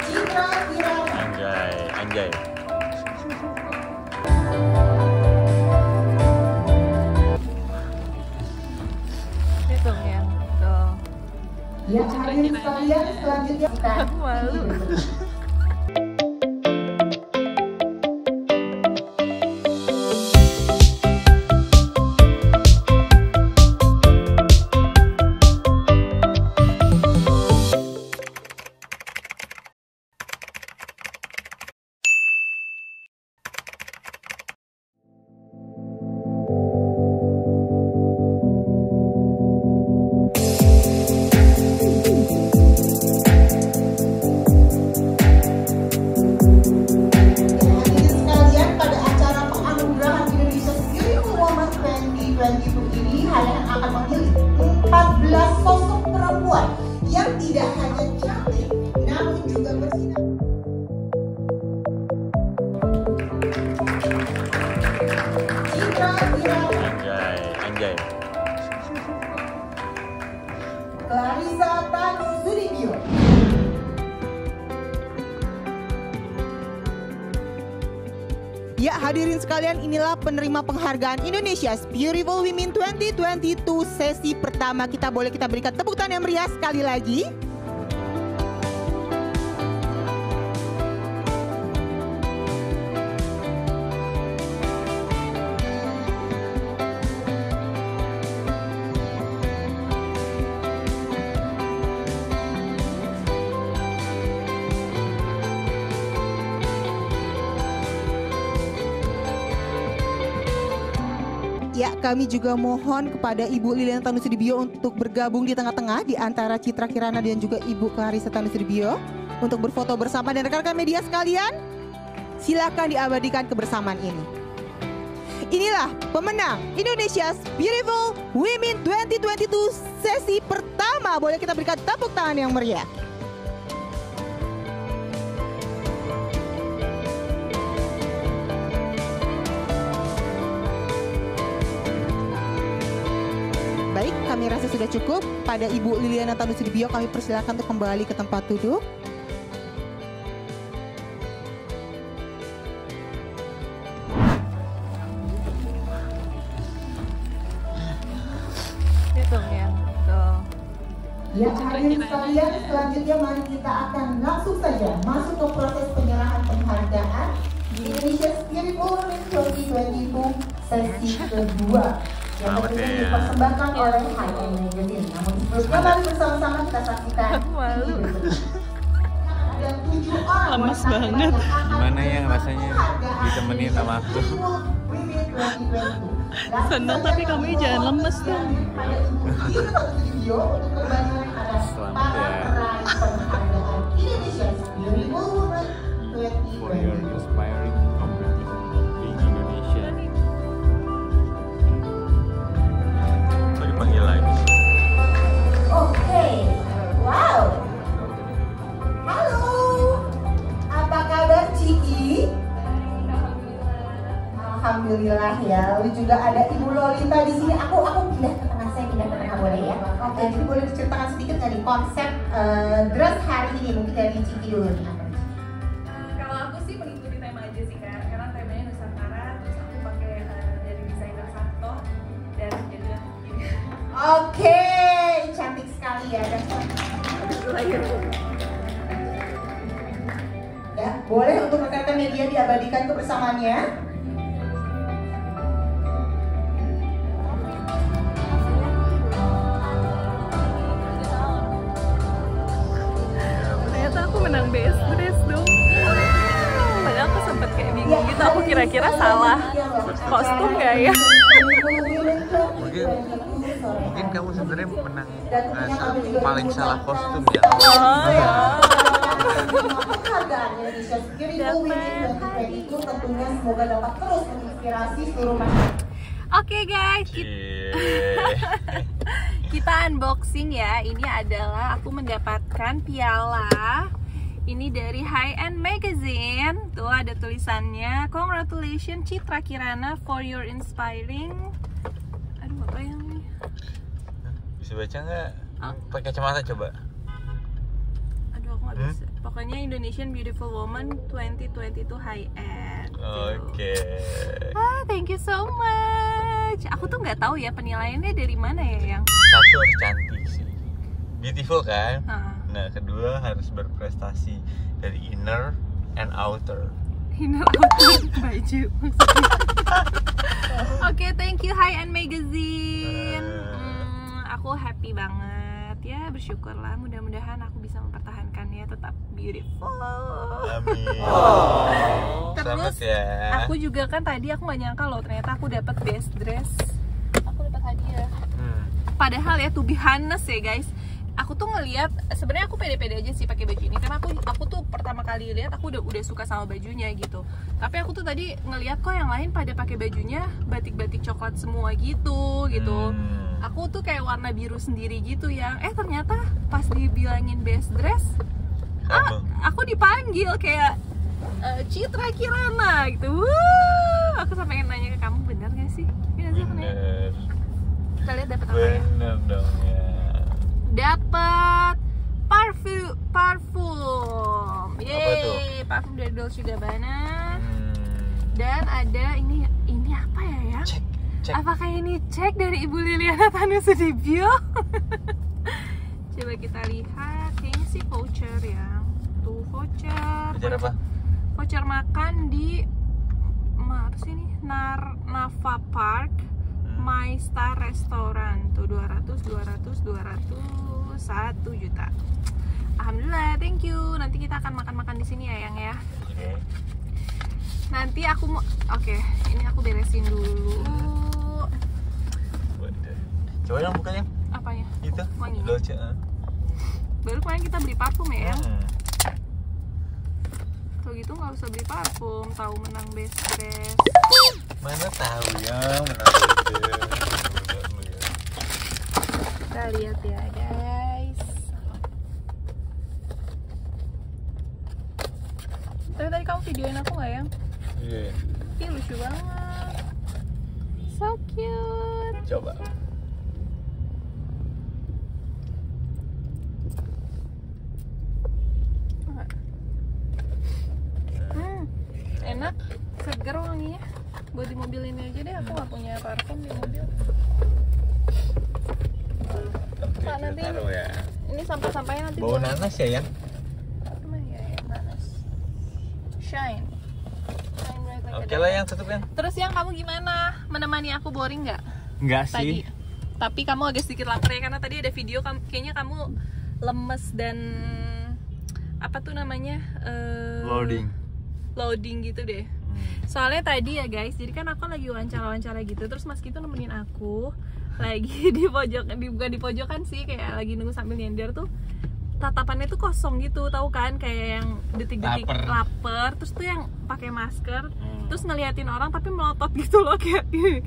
Anjay, anjay. Itu yang tuh. Ya, hadirin sekalian, selanjutnya kita Malu. ini kalian akan memilih 14 sosok perempuan yang tidak hanya cantik namun juga bersinar. Citra Kirana, Anjay, anjay. Clarissa Tanusudibio, Ya, hadirin sekalian, inilah penerima penghargaan Indonesia's Beautiful Women 2022 sesi pertama. Kita berikan tepuk tangan yang meriah sekali lagi. Ya, kami juga mohon kepada Ibu Liliana Tanusudibio untuk bergabung di tengah-tengah di antara Citra Kirana dan juga Ibu Clarissa Tanusudibio untuk berfoto bersama. Dan rekan-rekan media sekalian, silakan diabadikan kebersamaan ini. Inilah pemenang Indonesia's Beautiful Women 2022 sesi pertama. Boleh kita berikan tepuk tangan yang meriah. Baik, kami rasa sudah cukup. Pada Ibu Liliana Tanusudibio kami persilakan untuk kembali ke tempat duduk. Itu yang tuh. ya hadirin sekalian, selanjutnya mari kita akan langsung saja masuk ke proses penyerahan penghargaan Indonesia's Beautiful Women 2022 sesi kedua yang tentunya dipersembahkan oleh HN Magazine. Namun sebelumnya mari bersama-sama kita saksikan Malu. ada 7 orang Lemes banget. Gimana ya rasanya ditemenin sama aku? Senang, tapi kamu jangan lemes dong. Selamat ya. For your inspiring competition being Indonesia. So dipanggil lagi. Oke, wow. Halo, apa kabar Ciki? Alhamdulillah ya. Lalu juga ada Ibu Lolita di sini. Aku pindah ke tengah, saya pindah ke tengah boleh ya? Oke, jadi boleh diceritakan sedikit nggak nih konsep dress hari ini mungkin dari Ciki dulu nih. Kalau aku sih mengikuti tema aja sih Kak, karena temanya Nusantara, terus aku pakai dari desainer Santo dan jadilah begini. Oke, cantik sekali ya. Dan ya, boleh untuk rekan-rekan media diabadikan kebersamaannya. Ternyata aku menang best dress dong. Padahal aku sempet kayak bingung gitu, aku kira-kira salah kostum gak ya? Mungkin kamu sebenarnya menang paling salah kostum ya. Oh ya. Penghargaan Indonesia's Beautiful Women 2022 tentunya semoga dapat terus menginspirasi seluruh masyarakat. Oke guys, kita unboxing ya. Ini adalah aku mendapatkan piala. Ini dari High-End Magazine. Tuh ada tulisannya, Congratulations Citra Kirana for your inspiring. Aduh, apa yang ini? Bisa baca nggak? Pakai kacamata coba. Aduh, aku nggak bisa. Pokoknya Indonesian Beautiful Woman 2022 high-end. Oke. Thank you so much. Aku tuh nggak tahu ya penilaiannya dari mana ya, yang Satu harus cantik sih, beautiful kan. Nah, kedua harus berprestasi dari inner and outer. Inner outer baju. Oke, thank you High End Magazine. Aku happy banget ya, bersyukurlah. Mudah-mudahan aku bisa mempertahankannya tetap beautiful. Amin. Terus ya. aku juga kan tadi aku nggak nyangka loh ternyata aku dapat best dress. Aku dapat hadiah. Padahal ya, to be honest ya guys, aku tuh ngelihat sebenarnya aku pede-pede aja sih pakai baju ini karena aku tuh pertama kali lihat aku udah suka sama bajunya gitu. Tapi aku tuh tadi ngelihat kok yang lain pada pakai bajunya batik-batik coklat semua gitu. Aku tuh kayak warna biru sendiri gitu yang ternyata pas dibilangin best dress aku dipanggil kayak Citra Kirana gitu. Aku sampai nanya ke kamu, bener gak sih? Bener. Kita lihat dapat apa ya? Bener dong ya. Dapat parfum. Yeay, parfum dari Dolce & Gabbana. Dan ada ini apa ya, yang? Cek. Apakah ini cek dari Ibu Liliana Tanusudibyo? Coba kita lihat. Kayaknya sih voucher ya. Tuh voucher. Voucher apa? Voucher makan di apa sih ini? Nava Park My Star Restaurant. Tuh 200 1 juta. Alhamdulillah, thank you. Nanti kita akan makan-makan di sini ya, Yang ya. Oke. Nanti aku mau ini aku beresin dulu. Coba dong bukanya. Apanya? Itu. Wangi. Dolce. Baru kemarin kita beli parfum ya. Tuh gitu nggak usah beli parfum, tahu menang best dress. Mana tahu ya menang best dress. Kita lihat ya guys. Tadi kamu videoin aku nggak, Yang? Iya. Ih, lucu banget. So cute. Coba. Enak, seger wanginya. Buat di mobil ini aja deh, aku nggak punya parfum di mobil. Kak, nanti ya. Ini sampah-sampahnya nanti Bau nanas ya, Yang? nanas. Shine bright like Oke lah, Yang tutup, Yang. Terus Yang, kamu gimana? Menemani aku boring nggak Enggak tadi? sih. Tapi kamu agak sedikit lapar ya, karena tadi ada video kayaknya kamu lemes dan apa tuh namanya? Loading gitu deh. Soalnya tadi ya guys, jadi kan aku lagi wawancara gitu, terus Mas Kito nemenin aku lagi di pojok, bukan di pojokan sih, kayak lagi nunggu sambil nyender tuh. Tatapannya tuh kosong gitu, tahu kan, kayak yang detik-detik lapar, terus tuh yang pakai masker, terus ngeliatin orang tapi melotot gitu loh, kayak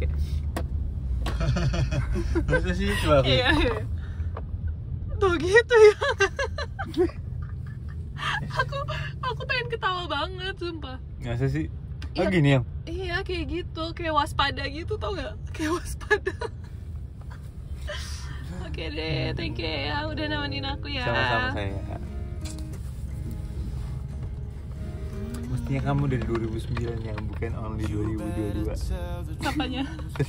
Masa sih coba aku? Iya. Tuh gitu ya. aku pengen ketawa banget sumpah. Masa sih? Iya, gini, Yang? Iya kayak gitu, kayak waspada gitu, tau gak? Kayak waspada. Oke deh, thank you ya udah nemenin aku ya. Sama-sama saya. Mestinya kamu dari 2009 yang bukan only 2022. Apanya?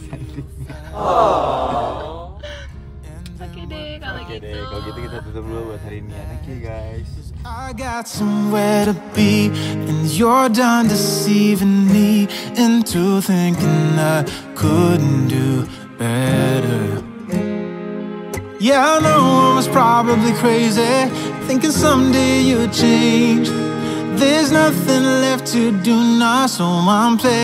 Oke deh, kalau gitu. Kalau gitu kita tutup dulu buat hari ini. Thank you guys. I got somewhere to be, and you're done deceiving me into thinking I couldn't do better. Yeah, I know I was probably crazy, thinking someday you'd change. There's nothing left to do now, so I'm playing.